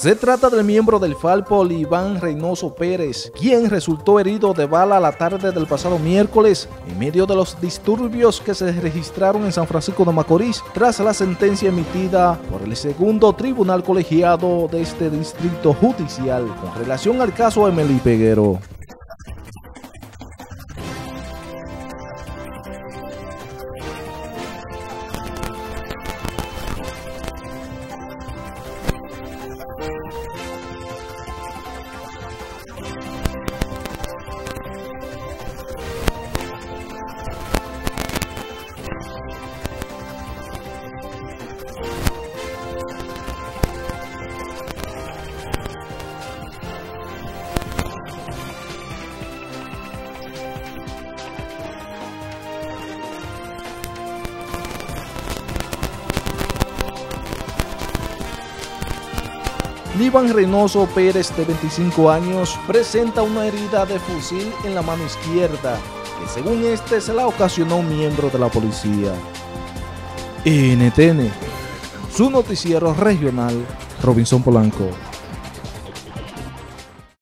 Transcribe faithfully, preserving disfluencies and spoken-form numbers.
Se trata del miembro del Falpo, Liván Reynoso Pérez, quien resultó herido de bala la tarde del pasado miércoles en medio de los disturbios que se registraron en San Francisco de Macorís tras la sentencia emitida por el segundo tribunal colegiado de este distrito judicial con relación al caso Emely Peguero. Liván Reynoso Pérez, de veinticinco años, presenta una herida de fusil en la mano izquierda, que según este se la ocasionó un miembro de la policía. N T N, su noticiero regional, Robinson Polanco.